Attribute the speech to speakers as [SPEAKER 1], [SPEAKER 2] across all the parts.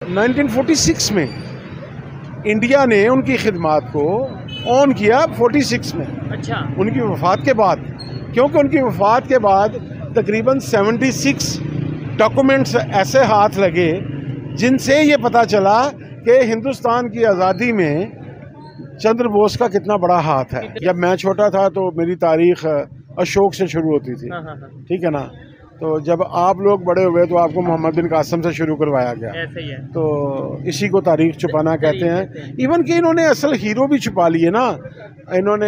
[SPEAKER 1] 1946 में इंडिया ने उनकी खिदमात को ऑन किया 46 में।
[SPEAKER 2] अच्छा।
[SPEAKER 1] उनकी वफ़ात के बाद, क्योंकि उनकी वफ़ात के बाद तकरीबन 76 डॉक्यूमेंट्स ऐसे हाथ लगे जिनसे ये पता चला कि हिंदुस्तान की आज़ादी में चंद्र बोस का कितना बड़ा हाथ है। जब मैं छोटा था तो मेरी तारीख अशोक से शुरू होती थी, ठीक है ना। तो जब आप लोग बड़े हुए तो आपको मोहम्मद बिन कासिम से शुरू करवाया गया।
[SPEAKER 2] ऐसे ही है।
[SPEAKER 1] तो इसी को तारीख छुपाना कहते हैं। इवन कि इन्होंने असल हीरो भी छुपा लिए ना। इन्होंने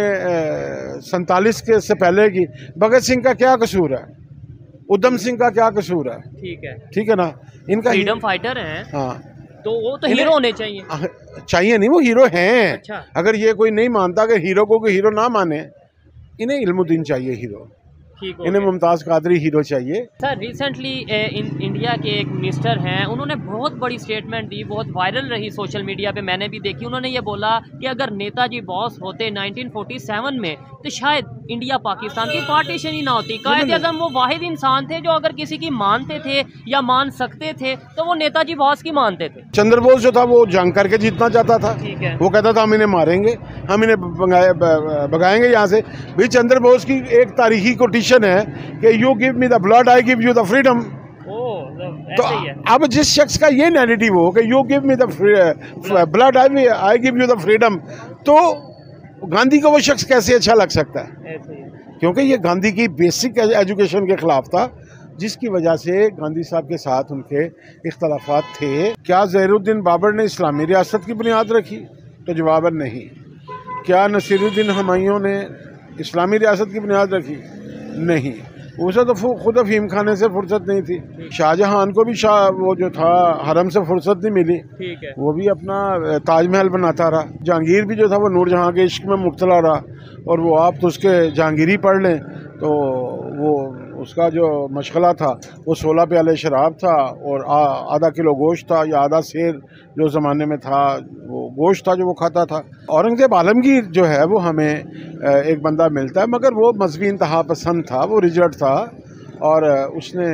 [SPEAKER 1] 47 के से पहले की भगत सिंह का क्या कसूर है, उधम सिंह का क्या कसूर है, ठीक है ना। इनका
[SPEAKER 2] फ्रीडम फाइटर है,
[SPEAKER 1] हाँ,
[SPEAKER 2] तो वो तो हीरो होने चाहिए।
[SPEAKER 1] चाहिए नहीं, वो हीरो हैं।
[SPEAKER 2] अच्छा।
[SPEAKER 1] अगर ये कोई नहीं मानता, अगर हीरो को कोई हीरो ना माने, इन्हें इल्मुद्दीन चाहिए हीरो, इन्हें मुमताज़ कादरी हीरो चाहिए।
[SPEAKER 2] सर रिसेंटली इंडिया के एक मिनिस्टर हैं, उन्होंने बहुत बड़ी स्टेटमेंट दी, बहुत वायरल रही सोशल मीडिया पे, मैंने भी देखी। उन्होंने ये बोला कि अगर नेताजी बॉस होते 1947 में तो शायद इंडिया पाकिस्तान की पार्टीशन ही ना होती। कायद आज़म वो वाहिद इंसान थे जो अगर किसी की मानते थे या मान सकते थे तो वो नेताजी बॉस की मानते थे।
[SPEAKER 1] चंद्र बोस जो था वो जंग करके जीतना चाहता था।
[SPEAKER 2] ठीक है।
[SPEAKER 1] वो कहता था हम इन्हें मारेंगे, हम इन्हें भगाएंगे यहाँ से। भी चंद्र बोस की एक तारीखी कोटेशन है कि you give me the blood, I give you the freedom. तो अब जिस शख्स का ये नैरेटिव हो कि you give me the blood, I give you the freedom, तो गांधी को वो शख्स कैसे अच्छा लग सकता है? क्योंकि ये गांधी की बेसिक एजुकेशन के खिलाफ था, जिसकी वजह से गांधी साहब के साथ उनके इख्तलाफात थे। क्या ज़हीरुद्दीन बाबर ने इस्लामी रियासत की बुनियाद रखी? तो जवाब नहीं। क्या नसीरुद्दीन हुमायूं ने इस्लामी रियासत की बुनियाद रखी? नहीं। उसे तो खुद अफीम खाने से फुर्सत नहीं थी। शाहजहां को भी वो जो था हरम से फुर्सत नहीं मिली, ठीक है। वो भी अपना ताजमहल बनाता रहा। जहांगीर भी जो था वो नूरजहां के इश्क में मुब्तला रहा। और वो आप तो उसके जहांगीरी पढ़ लें तो वो उसका जो मशगला था वो 16 प्याले शराब था और आधा किलो गोश्त था, या आधा शेर जो ज़माने में था वो गोश्त था जो वो खाता था। औरंगज़ेब आलमगीर जो है वो हमें एक बंदा मिलता है, मगर वो मजहबी इंतहा पसंद था, वो रिजल्ट था और उसने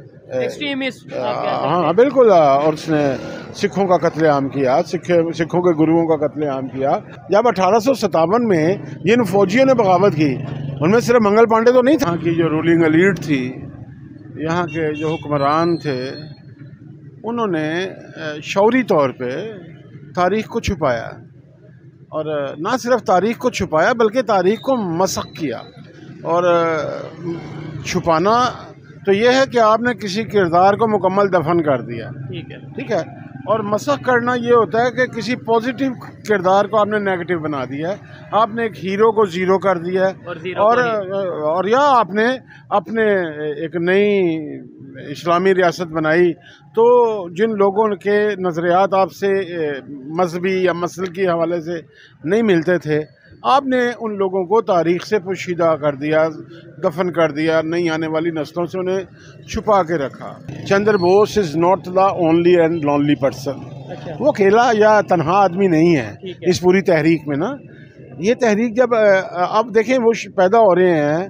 [SPEAKER 1] हाँ बिल्कुल, और उसने सिखों का कत्लेआम किया, सिखों के गुरुओं का कत्लेआम किया। जब 1857 में जिन फौजियों ने बगावत की उनमें सिर्फ मंगल पांडे तो नहीं था। यहाँ की जो रूलिंग एलीट थी, यहाँ के जो हुक्मरान थे, उन्होंने शौरी तौर पे तारीख़ को छुपाया, और ना सिर्फ तारीख़ को छुपाया बल्कि तारीख़ को मसख किया। और छुपाना तो ये है कि आपने किसी किरदार को मुकम्मल दफन कर दिया, ठीक है। और मसख करना ये होता है कि किसी पॉजिटिव किरदार को आपने नेगेटिव बना दिया है, आपने एक हीरो को ज़ीरो कर दिया है, और या आपने अपने एक नई इस्लामी रियासत बनाई। तो जिन लोगों के नज़रियात आपसे मजहबी या मसल के हवाले से नहीं मिलते थे, आपने उन लोगों को तारीख़ से पोशीदा कर दिया, दफन कर दिया, नहीं आने वाली नस्लों से उन्हें छुपा के रखा। Chandra Bose is not the only and lonely person. वो अकेला या तन्हा आदमी नहीं है इस पूरी तहरीक में ना। ये तहरीक जब अब देखें वो पैदा हो रहे हैं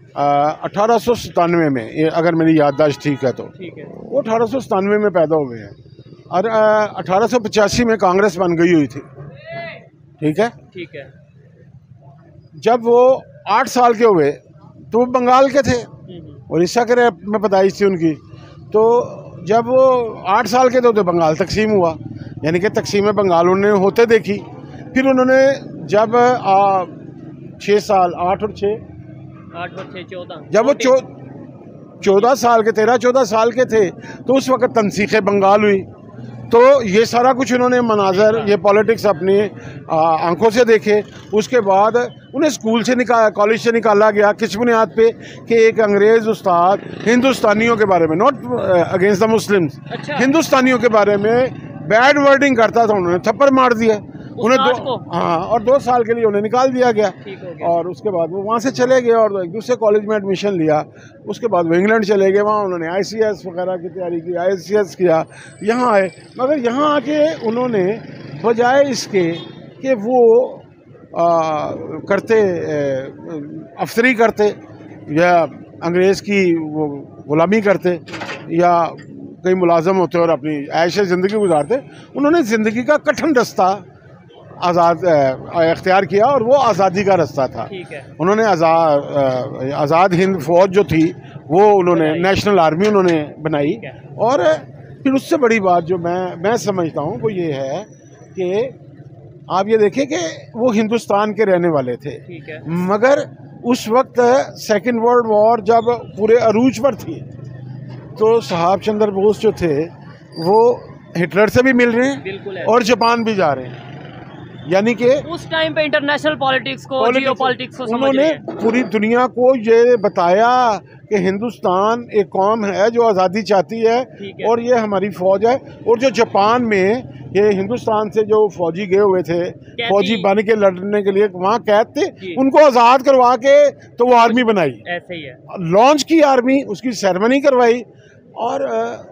[SPEAKER 1] 1897 में, अगर मेरी याददाश्त ठीक है तो वो 1897 में पैदा हुए हैं, और 1885 में कांग्रेस बन गई हुई थी, ठीक है। जब वो 8 साल के हुए तो वो बंगाल के थे, उड़ीसा के में पैदाइश थी उनकी। तो जब वो 8 साल के थे तो बंगाल तकसीम हुआ, यानी कि तकसीम बंगाल उन्होंने होते देखी। फिर उन्होंने जब 6 साल 8 और 6 14, जब वो 14 साल के 13-14 साल के थे तो उस वक़्त तनसीख़ बंगाल हुई। तो ये सारा कुछ उन्होंने मनाजर, ये पॉलिटिक्स अपनी आंखों से देखे। उसके बाद उन्हें स्कूल से कॉलेज से निकाला गया, किस बुनियाद पे कि एक अंग्रेज़ उस्ताद हिंदुस्तानियों के बारे में, नॉट अगेंस्ट द मुस्लिम्स, हिंदुस्तानियों के बारे में बैड वर्डिंग करता था, उन्होंने थप्पड़ मार दिया उन्हें और 2 साल के लिए उन्हें निकाल दिया गया। और उसके बाद वो वहाँ से चले गए और एक दूसरे कॉलेज में एडमिशन लिया। उसके बाद वो इंग्लैंड चले गए, वहाँ उन्होंने ICS वगैरह की तैयारी की, ICS किया, यहाँ आए। मगर यहाँ आके उन्होंने बजाय इसके कि वो करते अफसरी करते या अंग्रेज़ की वो गुलामी करते या कहीं मुलाजम होते और अपनी ऐश ज़िंदगी गुजारते, उन्होंने ज़िंदगी का कठिन रास्ता इख्तियार किया और वो आज़ादी का रास्ता था। उन्होंने आज़ाद हिंद फौज जो थी वो उन्होंने नेशनल आर्मी उन्होंने बनाई। और फिर उससे बड़ी बात जो मैं समझता हूँ वो ये है कि आप ये देखिए कि वो हिंदुस्तान के रहने वाले थे, मगर उस वक्त सेकेंड वर्ल्ड वॉर जब पूरे अरूज पर थी तो साहब चंद्र बोस जो थे वो हिटलर से भी मिल रहे हैं और जापान भी जा रहे हैं। यानी कि
[SPEAKER 2] उस टाइम पे इंटरनेशनल पॉलिटिक्स को, जियोपॉलिटिक्स को
[SPEAKER 1] उन्होंने पूरी दुनिया को ये बताया कि हिंदुस्तान एक कौम है जो आज़ादी चाहती है और ये हमारी फौज है। और जो जापान में ये हिंदुस्तान से जो फौजी गए हुए थे, फौजी बन के लड़ने के लिए वहाँ कैद थे, उनको आज़ाद करवा के तो वो आर्मी बनाई, ऐसे ही है, लॉन्च की आर्मी, उसकी सेरेमनी करवाई और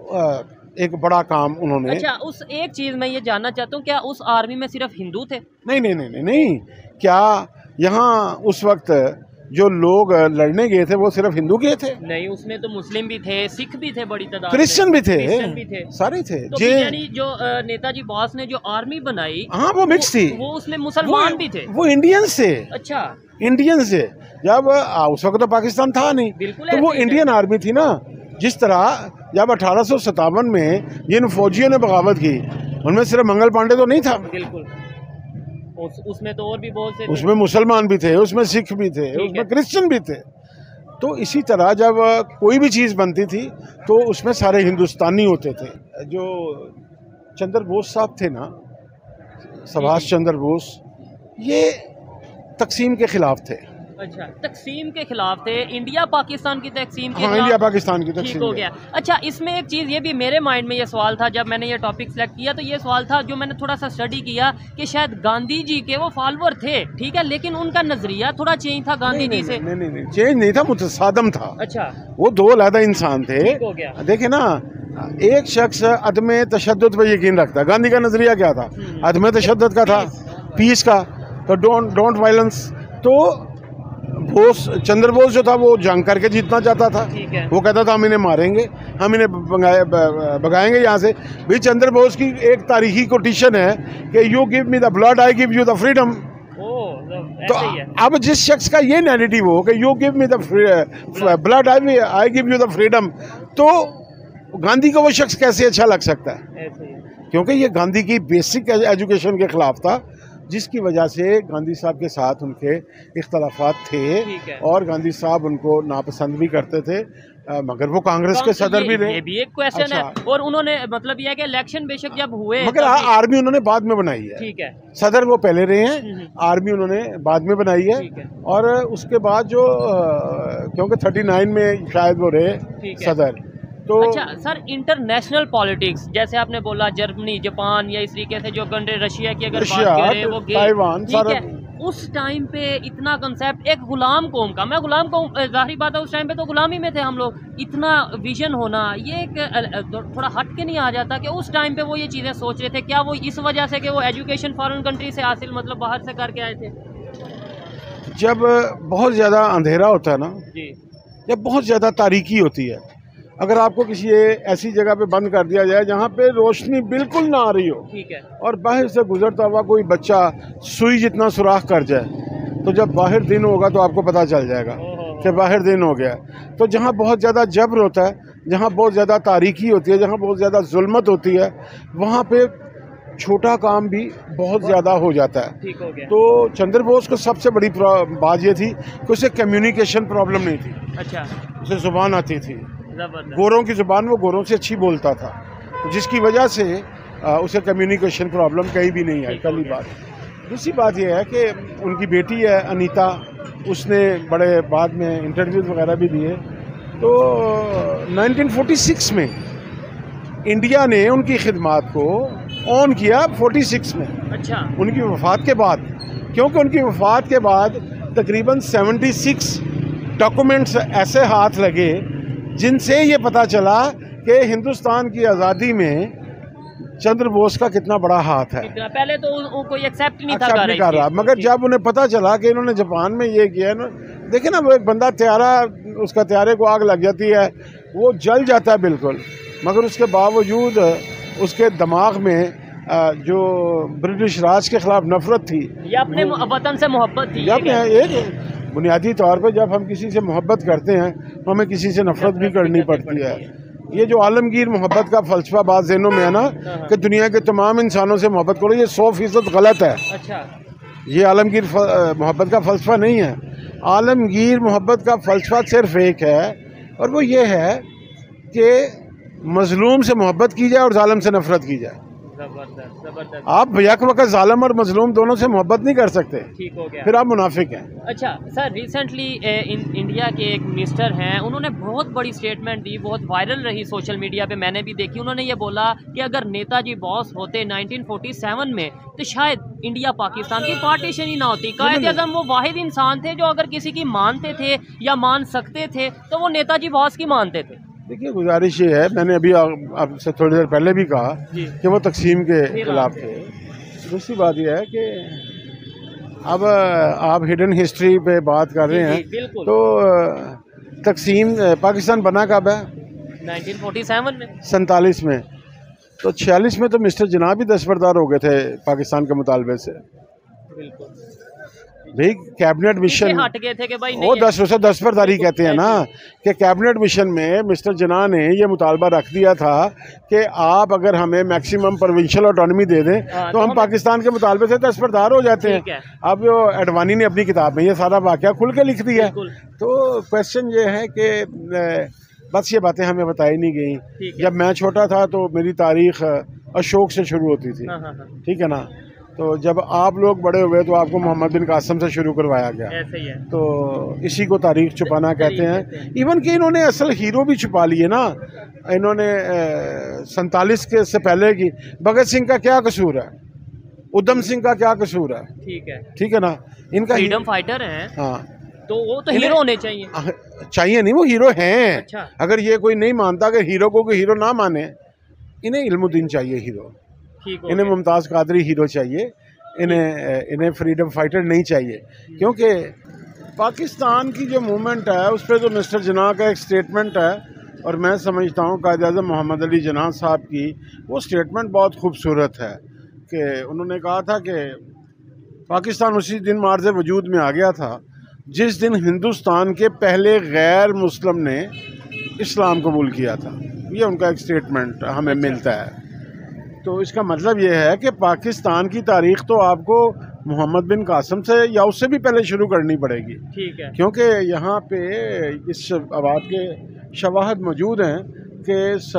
[SPEAKER 1] एक बड़ा काम उन्होंने।
[SPEAKER 2] अच्छा, उस एक चीज़ मैं ये जानना चाहता हूँ, क्या उस आर्मी में सिर्फ हिंदू थे?
[SPEAKER 1] नहीं नहीं नहीं नहीं नहीं, क्या यहाँ उस वक्त जो लोग लड़ने गए थे वो सिर्फ हिंदू गए थे?
[SPEAKER 2] नहीं, उसमें तो मुस्लिम भी थे, सिख भी थे, बड़ी तादाद
[SPEAKER 1] क्रिश्चियन भी थे, सारे थे।
[SPEAKER 2] तो यानी जो नेताजी बोस ने जो आर्मी बनाई,
[SPEAKER 1] हाँ वो मिक्स थी, वो
[SPEAKER 2] उसमें मुसलमान भी थे,
[SPEAKER 1] वो इंडियंस थे।
[SPEAKER 2] अच्छा,
[SPEAKER 1] इंडियंस थे। जब उस वक्त तो पाकिस्तान था नहीं, तो वो इंडियन आर्मी थी ना। जिस तरह जब 1857 में जिन फौजियों ने बगावत की उनमें सिर्फ मंगल पांडे तो नहीं था, बिल्कुल,
[SPEAKER 2] उसमें तो और भी बहुत से,
[SPEAKER 1] उसमें मुसलमान भी थे, उसमें सिख भी थे, उसमें क्रिश्चियन भी थे। तो इसी तरह जब कोई भी चीज़ बनती थी तो उसमें सारे हिंदुस्तानी होते थे। जो चंद्र बोस साहब थे ना, सुभाष चंद्र बोस, ये तकसीम के खिलाफ थे।
[SPEAKER 2] अच्छा, तकसीम के खिलाफ थे, इंडिया पाकिस्तान की तकसीम के
[SPEAKER 1] खिलाफ। इंडिया पाकिस्तान की तकसीम,
[SPEAKER 2] ठीक हो गया। अच्छा, इसमें एक चीज़ ये भी मेरे माइंड में ये सवाल था जब मैंने ये टॉपिक सेलेक्ट किया, तो ये सवाल था जो मैंने थोड़ा सा स्टडी किया कि शायद गांधी जी के वो फॉलोअर थे, ठीक है, लेकिन उनका नजरिया थोड़ा चेंज था गांधी जी से।
[SPEAKER 1] नहीं, चेंज नहीं था, मुतसादम था।
[SPEAKER 2] अच्छा,
[SPEAKER 1] वो दो अलग इंसान थे।
[SPEAKER 2] हो गया।
[SPEAKER 1] देखे ना, एक शख्स अदम तशद्दुद पर यकीन रखता, गांधी का नजरिया क्या था? अदम तशद्दुद का था, पीस का, तो डोंट वायलेंस। तो बोस, चंद्र बोस जो था वो जंग करके जीतना चाहता था। वो कहता था हम इन्हें मारेंगे, हम इन्हें भगाएंगे यहाँ से। भी चंद्र बोस की एक तारीखी कोटेशन है कि you give me the blood, I give you the freedom. तो अब जिस शख्स का ये नैरेटिव हो कि you give me the blood, I give you the freedom, तो गांधी को वो शख्स कैसे अच्छा लग सकता है? क्योंकि ये गांधी की बेसिक एजुकेशन के खिलाफ था, जिसकी वजह से गांधी साहब के साथ उनके इख्तलाफात थे और गांधी साहब उनको नापसंद भी करते थे, मगर वो कांग्रेस के सदर भी रहे।
[SPEAKER 2] ये भी एक क्वेश्चन है। और उन्होंने मतलब यह है कि इलेक्शन बेशक जब हुए,
[SPEAKER 1] मगर आर्मी उन्होंने बाद में बनाई है, ठीक है, सदर वो पहले रहे हैं, आर्मी उन्होंने बाद में बनाई है। और उसके बाद जो क्योंकि 39 में शायद वो रहे सदर। तो
[SPEAKER 2] अच्छा सर, इंटरनेशनल पॉलिटिक्स जैसे आपने बोला जर्मनी, जापान या इस तरीके से जो कंट्री, रशिया की अगर बात करें, वो
[SPEAKER 1] ताइवान,
[SPEAKER 2] ठीक है, उस टाइम पे इतना कंसेप्ट एक गुलाम कौम का, मैं गुलाम कौम, जाहिर बात है उस टाइम पे तो गुलामी में थे हम लोग, इतना विजन होना ये एक थोड़ा हट के नहीं आ जाता कि उस टाइम पे वो ये चीज़ें सोच रहे थे? क्या वो इस वजह से कि वो एजुकेशन फॉरेन कंट्री से हासिल, मतलब बाहर से करके आए थे?
[SPEAKER 1] जब बहुत ज़्यादा अंधेरा होता है ना जी, जब बहुत ज़्यादा तारीकी होती है, अगर आपको किसी ऐसी जगह पे बंद कर दिया जाए जहाँ पे रोशनी बिल्कुल ना आ रही हो, ठीक है, और बाहर से गुजरता हुआ कोई बच्चा सुई जितना सुराख कर जाए, तो जब बाहर दिन होगा तो आपको पता चल जाएगा कि बाहर दिन हो गया। तो जहाँ बहुत ज़्यादा जबर होता है, जहाँ बहुत ज़्यादा तारीकी होती है, जहाँ बहुत ज़्यादा जुल्मत होती है, वहाँ पे छोटा काम भी बहुत ज़्यादा हो जाता है। ठीक हो गया। तो चंद्र बोस को सबसे बड़ी बात ये थी कि उसे कम्युनिकेशन प्रॉब्लम नहीं थी। अच्छा, उसे ज़ुबान आती थी, गोरों की ज़ुबान वो गोरों से अच्छी बोलता था, जिसकी वजह से उसे कम्युनिकेशन प्रॉब्लम कहीं भी नहीं आई। पहली बात। दूसरी बात यह है कि उनकी बेटी है अनीता, उसने बड़े बाद में इंटरव्यूज़ वगैरह भी दिए। तो 1946 में इंडिया ने उनकी खिदमात को ऑन किया 46 में। अच्छा, उनकी वफ़ात के बाद, क्योंकि उनकी वफ़ात के बाद तकरीबन 76 डॉक्यूमेंट्स ऐसे हाथ लगे जिनसे ये पता चला कि हिंदुस्तान की आज़ादी में चंद्र बोस का कितना बड़ा हाथ है।
[SPEAKER 2] पहले तो कोई एक्सेप्ट नहीं
[SPEAKER 1] कर रहा, मगर जब उन्हें पता चला कि इन्होंने जापान में ये किया ना, देखे ना, वो एक बंदा त्यारा, उसका त्यारे को आग लग जाती है, वो जल जाता है बिल्कुल, मगर उसके बावजूद उसके दिमाग में जो ब्रिटिश राज के खिलाफ नफरत थी
[SPEAKER 2] या अपने वतन से मोहब्बत थी।
[SPEAKER 1] जब एक बुनियादी तौर पर जब हम किसी से मोहब्बत करते हैं तो हमें किसी से नफरत भी करनी पड़ती है। ये जो आलमगीर मोहब्बत का फलसफा बात ज़हनों में है ना कि दुनिया के तमाम इंसानों से मोहब्बत करो, ये 100% गलत है।
[SPEAKER 2] अच्छा,
[SPEAKER 1] ये आलमगीर मोहब्बत का फलसफा नहीं है। आलमगीर मोहब्बत का फलसफा सिर्फ एक है और वो ये है कि मजलूम से मोहब्बत की जाए और जालिम से नफरत की जाए।
[SPEAKER 2] जबरदस्त जबरदस्त।
[SPEAKER 1] आप यक वक्त जालिम और मजलूम दोनों से मोहब्बत नहीं कर सकते,
[SPEAKER 2] ठीक हो गया,
[SPEAKER 1] फिर आप मुनाफिक हैं।
[SPEAKER 2] अच्छा सर, रिसेंटली इंडिया के एक मिनिस्टर हैं, उन्होंने बहुत बड़ी स्टेटमेंट दी, बहुत वायरल रही सोशल मीडिया पे, मैंने भी देखी। उन्होंने ये बोला कि अगर नेताजी बॉस होते 1947 में तो शायद इंडिया पाकिस्तान की पार्टीशन ही ना होती। कायदे आज़म वो वाहिद इंसान थे जो अगर किसी की मानते थे या मान सकते थे तो वो नेताजी बॉस की मानते थे।
[SPEAKER 1] देखिए, गुजारिश ये है, मैंने अभी आपसे थोड़ी देर पहले भी कहा कि वो तकसीम के खिलाफ थे। दूसरी बात यह है कि अब आप हिडन हिस्ट्री पे बात कर रहे हैं, तो तकसीम पाकिस्तान बना कब है?
[SPEAKER 2] 1947 में,
[SPEAKER 1] 47 में। तो 46 में तो मिस्टर जिन्ना भी दस्तबरदार हो गए थे पाकिस्तान के मुतालबे से।
[SPEAKER 2] बिल्कुल
[SPEAKER 1] भाई कैबिनेट मिशन
[SPEAKER 2] हट गए थे कि भाई
[SPEAKER 1] वो 10% दस्तबरदारी कहते हैं ना, कि कैबिनेट मिशन में मिस्टर जिन्ना ने ये मुतालबा रख दिया था कि आप अगर हमें मैक्सिमम प्रोविंशियल ऑटोनॉमी दे दें तो हम पाकिस्तान के मुतालबे से दस्तबरदार हो जाते हैं। अब जो एडवानी ने अपनी किताब में ये सारा वाक़या खुल के लिख दिया है। तो क्वेश्चन ये है कि बस ये बातें हमें बताई नहीं गई। जब मैं छोटा था तो मेरी तारीख अशोक से शुरू होती थी, ठीक है ना। तो जब आप लोग बड़े हुए तो आपको मोहम्मद बिन कासिम से शुरू करवाया गया।
[SPEAKER 2] ऐसे ही है।
[SPEAKER 1] तो इसी को तारीख छुपाना कहते हैं। इवन कि इन्होंने असल हीरो भी छुपा लिए ना। इन्होंने 47 के से पहले की भगत सिंह का क्या कसूर है, उधम सिंह का क्या कसूर है? ठीक है ना, इनका
[SPEAKER 2] फ्रीडम फाइटर हैं।
[SPEAKER 1] हाँ,
[SPEAKER 2] तो वो तो हीरो होने चाहिए।
[SPEAKER 1] चाहिए नहीं, वो हीरो हैं।
[SPEAKER 2] अच्छा।
[SPEAKER 1] अगर ये कोई नहीं मानता, अगर हीरो को कोई हीरो ना माने, इन्हें इल्मुद्दीन चाहिए हीरो, इन्हें मुमताज़ कादरी हीरो चाहिए, इन्हें फ्रीडम फाइटर नहीं चाहिए। क्योंकि पाकिस्तान की जो मूवमेंट है उस पर तो मिस्टर जिन्ना का एक स्टेटमेंट है, और मैं समझता हूँ कायद-ए-आज़म मोहम्मद अली जिन्ना साहब की वो स्टेटमेंट बहुत खूबसूरत है कि उन्होंने कहा था कि पाकिस्तान उसी दिन मार्ज़ वजूद में आ गया था जिस दिन हिंदुस्तान के पहले गैर मुस्लिम ने इस्लाम कबूल किया था। ये उनका एक स्टेटमेंट हमें मिलता है। तो इसका मतलब ये है कि पाकिस्तान की तारीख तो आपको मोहम्मद बिन कासिम से या उससे भी पहले शुरू करनी पड़ेगी। ठीक है, क्योंकि यहाँ पे इस बात के शवाहद मौजूद हैं कि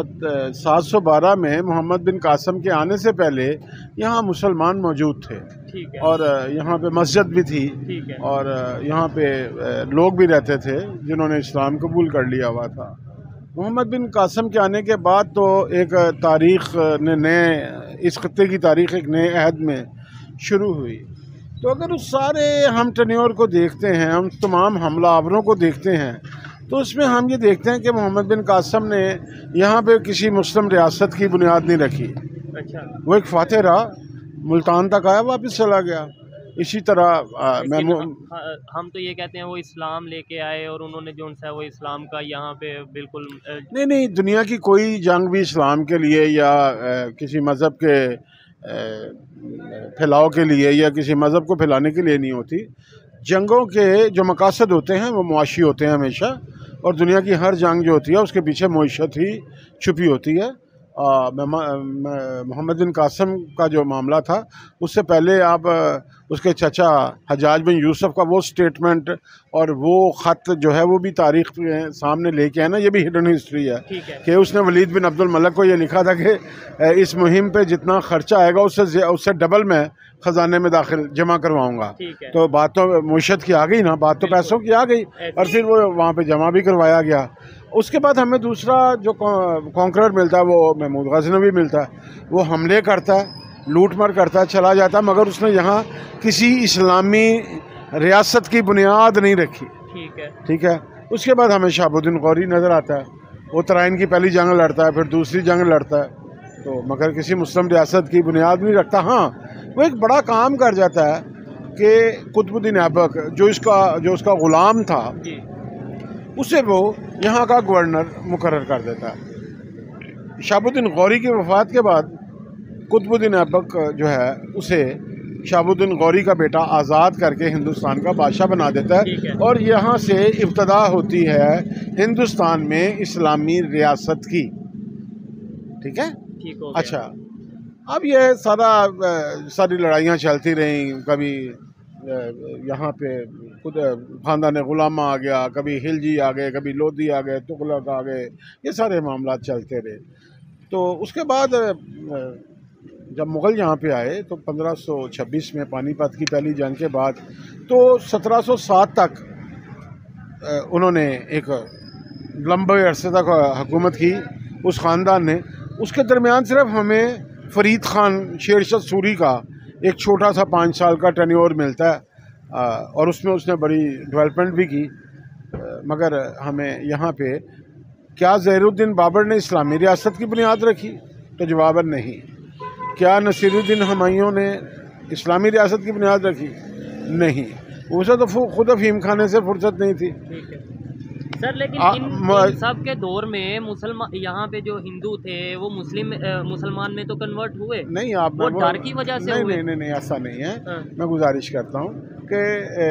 [SPEAKER 1] 712 में मोहम्मद बिन कासिम के आने से पहले यहाँ मुसलमान मौजूद थे। ठीक है। और यहाँ पे मस्जिद भी थी। ठीक है। और यहाँ पे लोग भी रहते थे जिन्होंने इस्लाम कबूल कर लिया हुआ था। मोहम्मद बिन कासिम के आने के बाद तो एक तारीख़ ने नए, इस खत्ते की तारीख़ एक नए अहद में शुरू हुई। तो अगर उस सारे हम टेन्योर को देखते हैं, हम तमाम हमलावरों को देखते हैं, तो उसमें हम ये देखते हैं कि मोहम्मद बिन कासिम ने यहाँ पे किसी मुस्लिम रियासत की बुनियाद नहीं रखी। अच्छा। वो एक फातेह रहा, मुल्तान तक आया, वापस चला गया। इसी तरह
[SPEAKER 2] हम तो ये कहते हैं वो इस्लाम लेके आए और उन्होंने जो सा वो इस्लाम का यहाँ पे बिल्कुल
[SPEAKER 1] नहीं, दुनिया की कोई जंग भी इस्लाम के लिए या किसी मज़हब के फैलाव के लिए या किसी मज़हब को फैलाने के लिए नहीं होती। जंगों के जो मकासद होते हैं वो मुआशी होते हैं हमेशा, और दुनिया की हर जंग जो होती है उसके पीछे मईशत ही छुपी होती है। मोहम्मद बिन कासिम का जो मामला था उससे पहले आप उसके चचा हज्जाज बिन यूसुफ का वो स्टेटमेंट और वो ख़त जो है वो भी तारीख़ सामने लेके आए ना, ये भी हिडन हिस्ट्री है कि उसने वलीद बिन अब्दुल मलिक को ये लिखा था कि इस मुहिम पे जितना ख़र्चा आएगा उससे डबल मैं ख़जाने में दाखिल जमा करवाऊँगा। तो बात तो मुशत की आ गई ना, बात तो पैसों की आ गई, और फिर वो वहाँ पे जमा भी करवाया गया। उसके बाद हमें दूसरा जो कॉन्करर मिलता है वो महमूद गज़नवी मिलता है। वो हमले करता है, लूट मार करता है, चला जाता है, मगर उसने यहाँ किसी इस्लामी रियासत की बुनियाद नहीं रखी। ठीक है। उसके बाद हमें शहाबुद्दीन गौरी नज़र आता है, वो तराइन की पहली जंग लड़ता है, फिर दूसरी जंग लड़ता है, तो मगर किसी मुस्लिम रियासत की बुनियाद नहीं रखता। हाँ, वो एक बड़ा काम कर जाता है कि कुतुबुद्दीन ऐबक जो उसका ग़ुलाम था उसे वो यहाँ का गवर्नर मुकर्रर कर देता है। शहाबुद्दीन गौरी की वफ़ात के बाद कुतुबुद्दीन ऐबक जो है उसे शहाबुद्दीन गौरी का बेटा आज़ाद करके हिंदुस्तान का बादशाह बना देता है और यहाँ से इब्तदा होती है हिंदुस्तान में इस्लामी रियासत की। ठीक है,
[SPEAKER 2] ठीक हो
[SPEAKER 1] अच्छा, अब ये सारी लड़ाइयाँ चलती रहीं, कभी यहाँ पे खुद खानदान गुलामा आ गया, कभी खिलजी आ गए, कभी लोधी आ गए, तुगलक आ गए, ये सारे मामला चलते रहे। तो उसके बाद जब मुग़ल यहाँ पे आए तो 1526 में पानीपत की पहली जंग के बाद तो 1707 तक उन्होंने एक लंबे अरसे तक हुकूमत की उस ख़ानदान ने। उसके दरमियान सिर्फ हमें फ़रीद ख़ान शेरशाह सूरी का एक छोटा सा 5 साल का टेन्योर मिलता है और उसमें उसने बड़ी डेवलपमेंट भी की, मगर हमें यहाँ पे क्या ज़हीरुद्दीन बाबर ने इस्लामी रियासत की बुनियाद रखी? तो जवाबन नहीं। क्या नसीरुद्दीन हुमायूं ने इस्लामी रियासत की बुनियाद रखी? नहीं, उसे तो खुद अफीम खाने से फुर्सत नहीं थी।
[SPEAKER 2] सर, लेकिन इन सब के दौर में मुसलमान यहाँ पे जो हिंदू थे वो मुसलमान में तो कन्वर्ट हुए
[SPEAKER 1] नहीं। आप
[SPEAKER 2] वो डर की वजह से
[SPEAKER 1] नहीं,
[SPEAKER 2] हुए?
[SPEAKER 1] नहीं, नहीं, नहीं, ऐसा नहीं है। मैं गुजारिश करता हूँ कि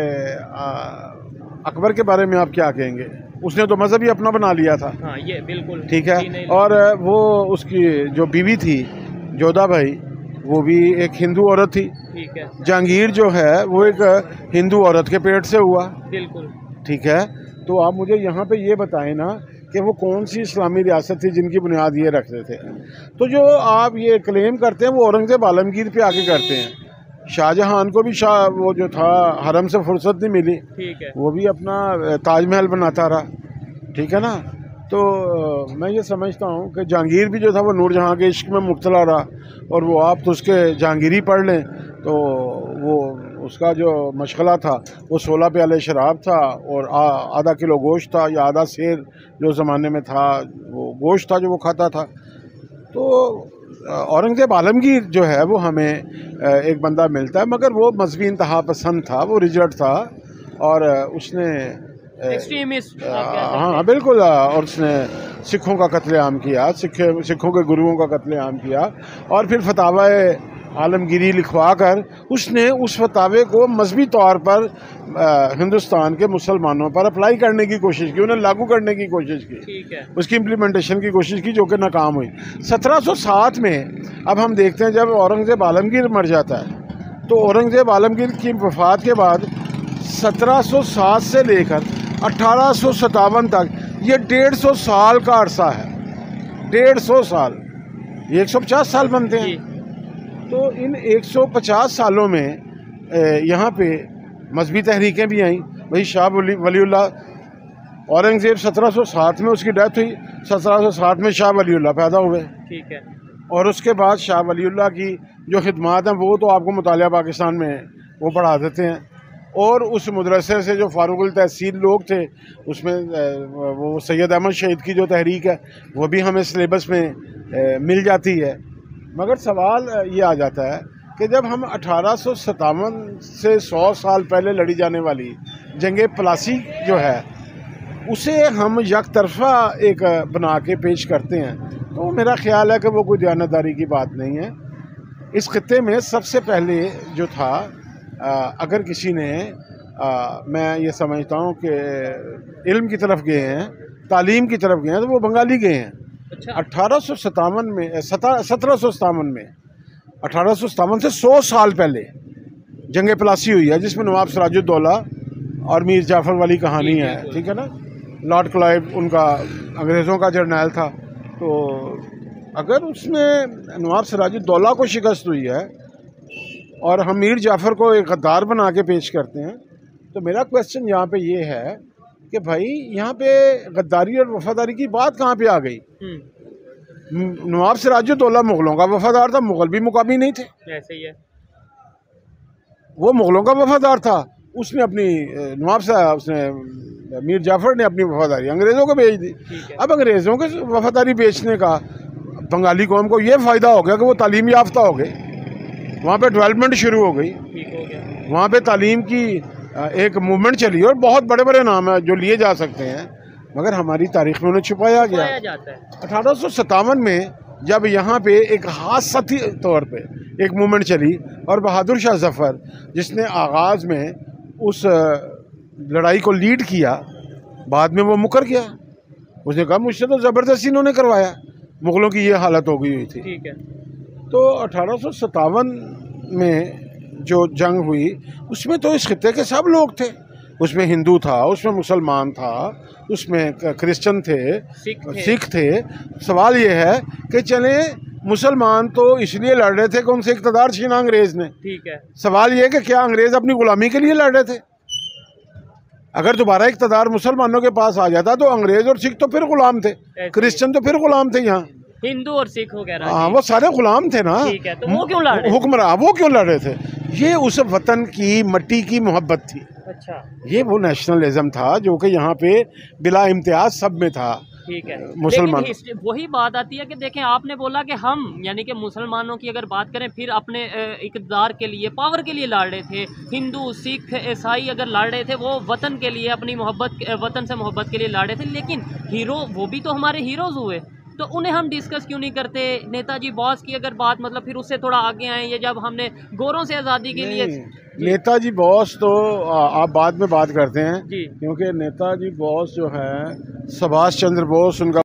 [SPEAKER 1] अकबर के बारे में आप क्या कहेंगे? उसने तो मज़हब ही अपना बना लिया था।
[SPEAKER 2] हाँ, ये बिल्कुल
[SPEAKER 1] ठीक है। और वो उसकी जो बीवी थी जोधा भाई, वो भी एक हिंदू औरत थी।
[SPEAKER 2] ठीक है।
[SPEAKER 1] जहांगीर जो है वो एक हिंदू औरत के पेट से हुआ।
[SPEAKER 2] बिल्कुल। ठीक
[SPEAKER 1] है। तो आप मुझे यहाँ पे ये बताएं ना कि वो कौन सी इस्लामी रियासत थी जिनकी बुनियाद ये रखते थे। तो जो आप ये क्लेम करते हैं वो औरंगज़ेब आलमगीर पे आके करते हैं। शाहजहां को भी वो जो था हरम से फुर्सत नहीं मिली।
[SPEAKER 2] ठीक है।
[SPEAKER 1] वो भी अपना ताजमहल बनाता रहा। ठीक है ना। तो मैं ये समझता हूँ कि जहांगीर भी जो था वो नूरजहाँ के इश्क में मुब्तला रहा। और वो आप तो उसके जहांगीरी पढ़ लें तो वो उसका जो मशगला था वो 16 प्याले शराब था और आधा किलो गोश्त था या आधा सेर जो ज़माने में था वो गोश्त था जो वो खाता था। तो औरंगज़ेब आलमगीर जो है वो हमें एक बंदा मिलता है, मगर वो मजहबी इंतहा पसंद था, वो रिजर्ट था और उसने
[SPEAKER 2] एक्सट्रीमिस्ट।
[SPEAKER 1] हाँ बिल्कुल। और उसने सिखों का कत्लेआम किया, सिखों के गुरुओं का कत्लेआम किया और फिर फतावा आलमगीरी लिखवा कर उसने उस फतावे को मजहबी तौर पर हिंदुस्तान के मुसलमानों पर अप्लाई करने की कोशिश की, उन्हें लागू करने की कोशिश की।
[SPEAKER 2] ठीक है।
[SPEAKER 1] उसकी इम्प्लीमेंटेशन की कोशिश की जो कि नाकाम हुई। 1707 में अब हम देखते हैं जब औरंगज़ेब आलमगीर मर जाता है तो औरंगज़ेब आलमगीर की वफ़ात के बाद 1707 से लेकर 1857 तक ये 150 साल का अरसा है। 150 साल, ये 150 साल बनते हैं। तो इन 150 सालों में यहाँ पे मजहबी तहरीकें भी आईं। भाई शाह वलीउल्लाह औरंगज़ेब 1707 में उसकी डेथ हुई, 1760 में शाह वलीउल्लाह पैदा हुए।
[SPEAKER 2] ठीक है।
[SPEAKER 1] और उसके बाद शाह वलीउल्लाह की जो खिदमात हैं वो तो आपको मुतालिया पाकिस्तान में वो पढ़ा देते हैं। और उस मदरसे से जो फारूकुल तहसील लोग थे उसमें वो सैयद अहमद शहीद की जो तहरीक है वो भी हमें सिलेबस में मिल जाती है। मगर सवाल ये आ जाता है कि जब हम 1857 से 100 साल पहले लड़ी जाने वाली जंगे प्लासी जो है उसे हम यकतरफा एक बना के पेश करते हैं तो मेरा ख्याल है कि वो कोई दयानतदारी की बात नहीं है। इस खित्ते में सबसे पहले जो था अगर किसी ने मैं ये समझता हूँ कि इल्म की तरफ गए हैं, तालीम की तरफ गए हैं तो वो बंगाली गए हैं।
[SPEAKER 2] अच्छा।
[SPEAKER 1] 1757 में 1757 में 1857 से 100 साल पहले जंग प्लासी हुई है जिसमें नवाब सिराजुद्दौला और मीर जाफ़र वाली कहानी है। ठीक है ना। लॉर्ड क्लाइव उनका अंग्रेज़ों का जर्नैल था। तो अगर उसमें नवाब सिराजुद्दौला को शिकस्त हुई है और हम मीर जाफ़र को एक गद्दार बना के पेश करते हैं तो मेरा क्वेश्चन यहाँ पे ये है कि भाई यहाँ पे गद्दारी और वफादारी की बात कहाँ पे आ गई? नवाब सिराजुद्दौला मुग़लों का वफादार था, मुग़ल भी मुकामी नहीं थे।
[SPEAKER 2] ऐसे ही है।
[SPEAKER 1] वो मुग़लों का वफादार था, उसने अपनी नवाब साहब उसने मीर जाफ़र ने अपनी वफादारी अंग्रेज़ों को भेज दी। अब अंग्रेज़ों के वफादारी बेचने का बंगाली कौम को ये फ़ायदा हो गया कि वो तालीम याफ्ता हो गए, वहाँ पे डेवलपमेंट शुरू हो गई, वहाँ पे तालीम की एक मूवमेंट चली और बहुत बड़े बड़े नाम हैं जो लिए जा सकते हैं मगर हमारी तारीख में उन्हें छुपाया गया। 1857 में जब यहाँ पे एक हादसाती तौर पे एक मूवमेंट चली और बहादुर शाह जफ़र जिसने आगाज़ में उस लड़ाई को लीड किया, बाद में वो मुकर गया। उसने कहा मुझसे तो ज़बरदस्ती इन्होंने करवाया, मुग़लों की ये हालत हो गई हुई थी।
[SPEAKER 2] ठीक है।
[SPEAKER 1] तो 1857 में जो जंग हुई उसमें तो इस खित्ते के सब लोग थे, उसमें हिंदू था, उसमें मुसलमान था, उसमें क्रिश्चियन थे, सिख थे। सवाल ये है कि चले मुसलमान तो इसलिए लड़ रहे थे कि उनसे इक़्तिदार छीना अंग्रेज़ ने।
[SPEAKER 2] ठीक है।
[SPEAKER 1] सवाल ये है कि क्या अंग्रेज़ अपनी गुलामी के लिए लड़ रहे थे? अगर दोबारा इक़्तिदार मुसलमानों के पास आ जाता तो अंग्रेज़ और सिख तो फिर गुलाम थे, क्रिश्चियन तो फिर गुलाम थे, यहाँ
[SPEAKER 2] हिंदू और सिख वगैरह।
[SPEAKER 1] हाँ, वो सारे गुलाम थे ना।
[SPEAKER 2] ठीक है, तो वो क्यों लड़ रहे थे?
[SPEAKER 1] हुक्मरान वो क्यों लड़ रहे थे? ये उस वतन की मट्टी की मोहब्बत थी।
[SPEAKER 2] अच्छा,
[SPEAKER 1] ये वो नेशनलिज्म था जो कि यहाँ पे बिला इम्तियाज सब में था।
[SPEAKER 2] ठीक है।
[SPEAKER 1] मुसलमान,
[SPEAKER 2] लेकिन वही बात आती है कि देखें, आपने बोला कि हम यानी कि मुसलमानों की अगर बात करें फिर अपने इक़्तिदार के लिए, पावर के लिए लड़ रहे थे। हिंदू, सिख, ईसाई अगर लड़ रहे थे वो वतन के लिए, अपनी मोहब्बत, वतन से मोहब्बत के लिए लड़ रहे थे। लेकिन हीरो वो भी तो हमारे हीरोज़ हुए, तो उन्हें हम डिस्कस क्यों नहीं करते? नेताजी बॉस की अगर बात, मतलब फिर उससे थोड़ा आगे आए, ये जब हमने गोरों से आज़ादी के लिए।
[SPEAKER 1] नेताजी बॉस तो आप बाद में बात करते हैं
[SPEAKER 2] जी,
[SPEAKER 1] क्योंकि नेताजी बॉस जो है सुभाष चंद्र बोस उनका